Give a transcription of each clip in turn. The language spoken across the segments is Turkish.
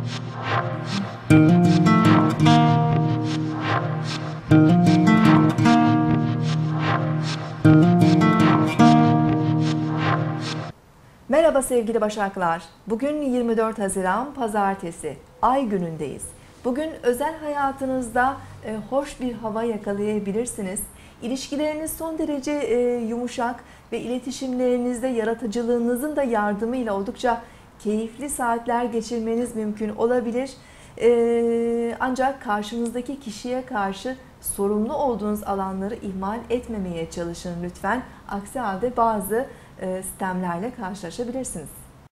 Merhaba sevgili Başaklar. Bugün 24 Haziran Pazartesi. Ay günündeyiz. Bugün özel hayatınızda hoş bir hava yakalayabilirsiniz. İlişkileriniz son derece yumuşak ve iletişimlerinizde yaratıcılığınızın da yardımıyla oldukça keyifli saatler geçirmeniz mümkün olabilir. Ancak karşınızdaki kişiye karşı sorumlu olduğunuz alanları ihmal etmemeye çalışın lütfen. Aksi halde bazı sistemlerle karşılaşabilirsiniz.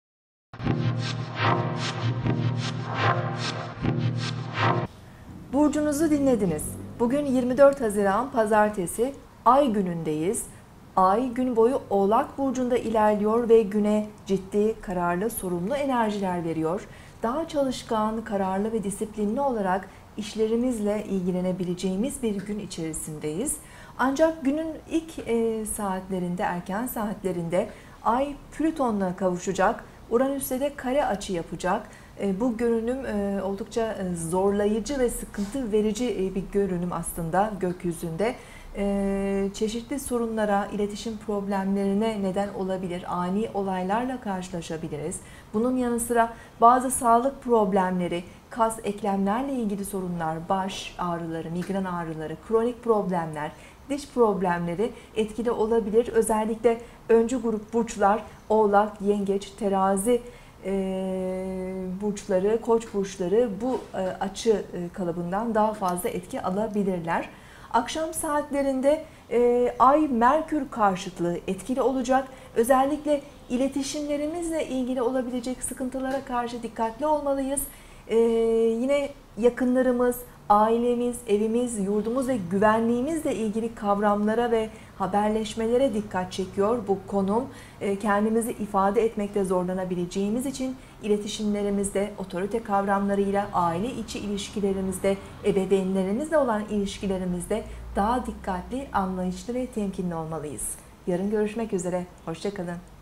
Burcunuzu dinlediniz. Bugün 24 Haziran Pazartesi, Ay günündeyiz. Ay gün boyu Oğlak Burcu'nda ilerliyor ve güne ciddi, kararlı, sorumlu enerjiler veriyor. Daha çalışkan, kararlı ve disiplinli olarak işlerimizle ilgilenebileceğimiz bir gün içerisindeyiz. Ancak günün ilk saatlerinde, erken saatlerinde Ay Plüton'la kavuşacak. Uranüs'te de kare açı yapacak. Bu görünüm oldukça zorlayıcı ve sıkıntı verici bir görünüm aslında gökyüzünde. Çeşitli sorunlara, iletişim problemlerine neden olabilir. Ani olaylarla karşılaşabiliriz. Bunun yanı sıra bazı sağlık problemleri, kas, eklemlerle ilgili sorunlar, baş ağrıları, migren ağrıları, kronik problemler, diş problemleri etkili olabilir. Özellikle öncü grup burçlar, Oğlak, Yengeç, Terazi burçları, Koç burçları bu açı kalıbından daha fazla etki alabilirler. Akşam saatlerinde Ay Merkür karşıtlığı etkili olacak. Özellikle iletişimlerimizle ilgili olabilecek sıkıntılara karşı dikkatli olmalıyız. Yine yakınlarımız, ailemiz, evimiz, yurdumuz ve güvenliğimizle ilgili kavramlara ve haberleşmelere dikkat çekiyor bu konum. Kendimizi ifade etmekte zorlanabileceğimiz için iletişimlerimizde, otorite kavramlarıyla, aile içi ilişkilerimizde, ebeveynlerimizle olan ilişkilerimizde daha dikkatli, anlayışlı ve temkinli olmalıyız. Yarın görüşmek üzere. Hoşça kalın.